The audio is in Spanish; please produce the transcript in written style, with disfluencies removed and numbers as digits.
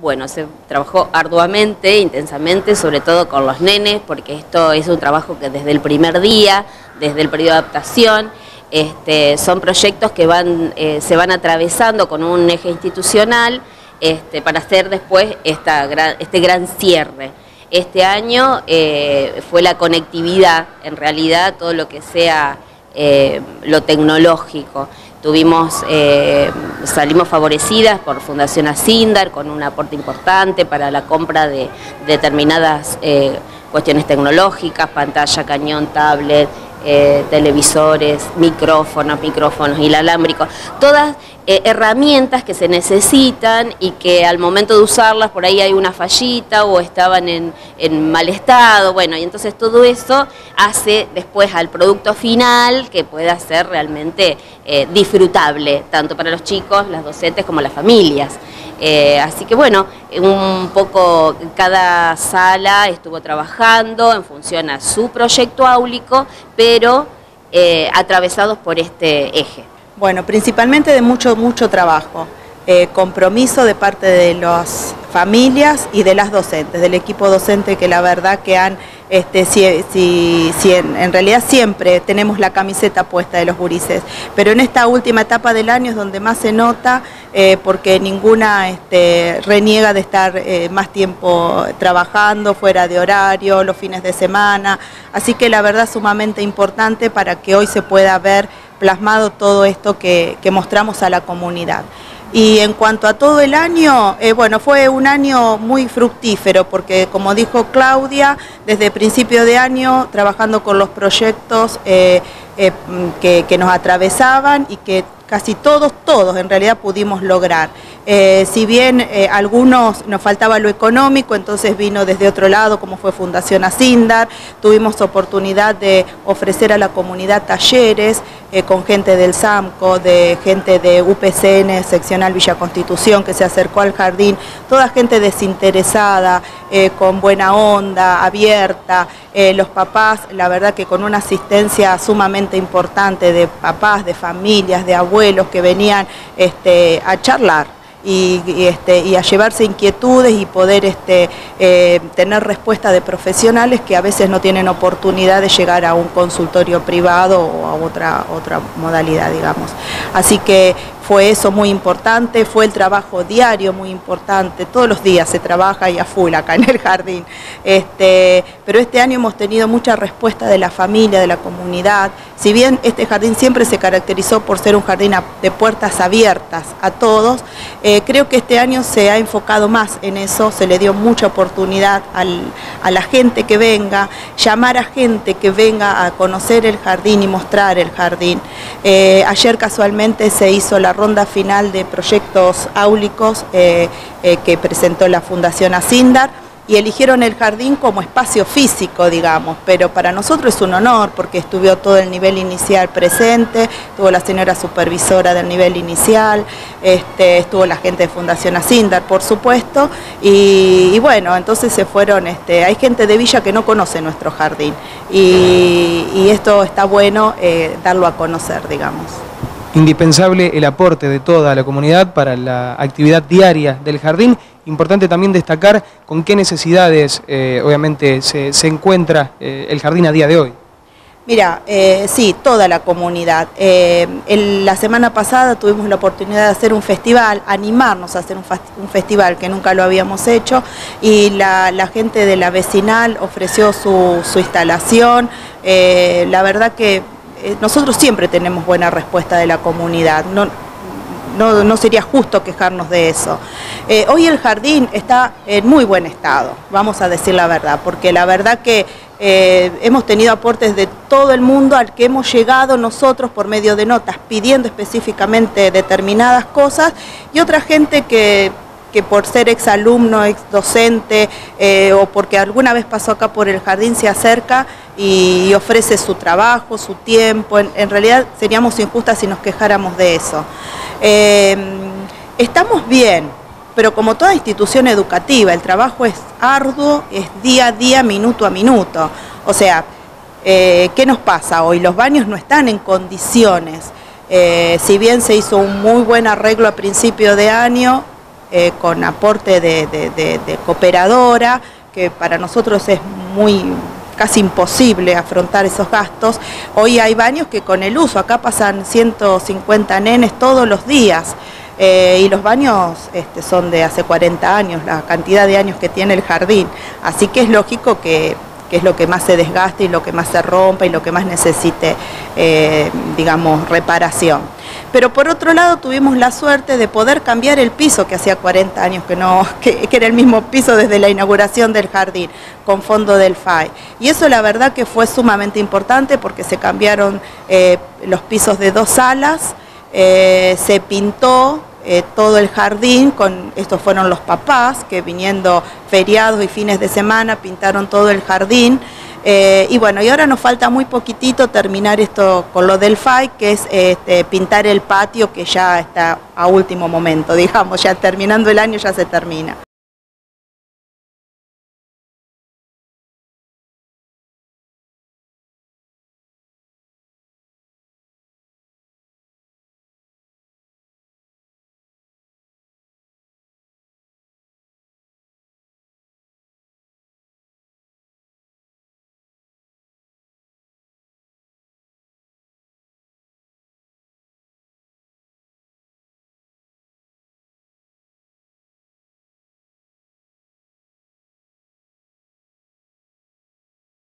bueno, se trabajó arduamente, intensamente, sobre todo con los nenes, porque esto es un trabajo que desde el primer día, desde el periodo de adaptación, son proyectos que se van atravesando con un eje institucional para hacer después este gran cierre. Este año fue la conectividad, en realidad, todo lo que sea lo tecnológico. Salimos favorecidas por Fundación Asindar con un aporte importante para la compra de determinadas cuestiones tecnológicas, pantalla, cañón, tablet, televisores, micrófonos inalámbricos, todas herramientas que se necesitan y que al momento de usarlas por ahí hay una fallita o estaban en mal estado, bueno, y entonces todo eso hace después al producto final que pueda ser realmente disfrutable, tanto para los chicos, las docentes como las familias. Así que bueno, un poco cada sala estuvo trabajando en función a su proyecto áulico, pero atravesados por este eje. Bueno, principalmente de mucho trabajo, compromiso de parte de las familias y de las docentes, del equipo docente, que la verdad que han, en realidad siempre tenemos la camiseta puesta de los gurises, pero en esta última etapa del año es donde más se nota, porque ninguna reniega de estar más tiempo trabajando, fuera de horario, los fines de semana, así que la verdad sumamente importante para que hoy se pueda ver plasmado todo esto que mostramos a la comunidad. Y en cuanto a todo el año, bueno, fue un año muy fructífero porque, como dijo Claudia, desde principio de año trabajando con los proyectos que nos atravesaban y que casi todos en realidad pudimos lograr. Si bien algunos nos faltaba lo económico, entonces vino desde otro lado, como fue Fundación Asindar, tuvimos oportunidad de ofrecer a la comunidad talleres con gente del SAMCO, de gente de UPCN, seccional Villa Constitución, que se acercó al jardín, toda gente desinteresada, con buena onda, abierta, los papás, la verdad que con una asistencia sumamente importante de papás, de familias, de abuelos que venían a charlar y a llevarse inquietudes y poder tener respuesta de profesionales que a veces no tienen oportunidad de llegar a un consultorio privado o a otra modalidad, digamos. Así que fue eso muy importante, fue el trabajo diario muy importante, todos los días se trabaja y a full acá en el jardín, pero este año hemos tenido mucha respuesta de la familia, de la comunidad. Si bien este jardín siempre se caracterizó por ser un jardín de puertas abiertas a todos, creo que este año se ha enfocado más en eso, se le dio mucha oportunidad a la gente que venga, llamar a gente que venga a conocer el jardín y mostrar el jardín. Ayer casualmente se hizo la ronda final de proyectos áulicos que presentó la Fundación Asindar y eligieron el jardín como espacio físico, digamos, pero para nosotros es un honor porque estuvo todo el nivel inicial presente, estuvo la señora supervisora del nivel inicial, estuvo la gente de Fundación Asindar, por supuesto, y bueno, entonces se fueron, hay gente de Villa que no conoce nuestro jardín y esto está bueno darlo a conocer, digamos. Indispensable el aporte de toda la comunidad para la actividad diaria del jardín. Importante también destacar con qué necesidades obviamente se encuentra el jardín a día de hoy. Mira, sí, toda la comunidad. La semana pasada tuvimos la oportunidad de hacer un festival, animarnos a hacer un festival que nunca lo habíamos hecho y la gente de la vecinal ofreció su instalación. La verdad que nosotros siempre tenemos buena respuesta de la comunidad, no sería justo quejarnos de eso. Hoy el jardín está en muy buen estado, vamos a decir la verdad, porque la verdad que hemos tenido aportes de todo el mundo al que hemos llegado nosotros por medio de notas, pidiendo específicamente determinadas cosas, y otra gente que por ser exalumno, exdocente o porque alguna vez pasó acá por el jardín se acerca y ofrece su trabajo, su tiempo. En realidad seríamos injustas si nos quejáramos de eso. Estamos bien, pero como toda institución educativa, el trabajo es arduo, es día a día, minuto a minuto. O sea, ¿qué nos pasa hoy? Los baños no están en condiciones. Si bien se hizo un muy buen arreglo a principio de año, con aporte de cooperadora, que para nosotros es casi imposible afrontar esos gastos. Hoy hay baños que con el uso, acá pasan 150 nenes todos los días, y los baños son de hace 40 años, la cantidad de años que tiene el jardín, así que es lógico que es lo que más se desgaste y lo que más se rompa y lo que más necesite, digamos, reparación. Pero por otro lado tuvimos la suerte de poder cambiar el piso, que hacía 40 años que era el mismo piso desde la inauguración del jardín, con fondo del FAI. Y eso la verdad que fue sumamente importante porque se cambiaron los pisos de 2 salas, se pintó todo el jardín, estos fueron los papás que viniendo feriados y fines de semana pintaron todo el jardín, y bueno, y ahora nos falta muy poquitito terminar esto con lo del FAI, que es pintar el patio, que ya está a último momento, digamos, ya terminando el año ya se termina.